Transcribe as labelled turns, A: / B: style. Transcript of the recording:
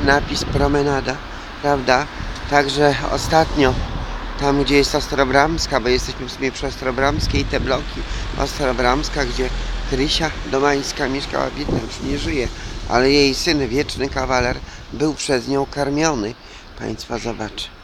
A: napis promenada, prawda? Także ostatnio tam, gdzie jest Ostrobramska, bo jesteśmy w sumie przy Ostrobramskiej, te bloki Ostrobramska, gdzie Krysia Domańska mieszkała, biedna, już nie żyje, ale jej syn, wieczny kawaler, był przez nią karmiony. Państwo zobaczcie.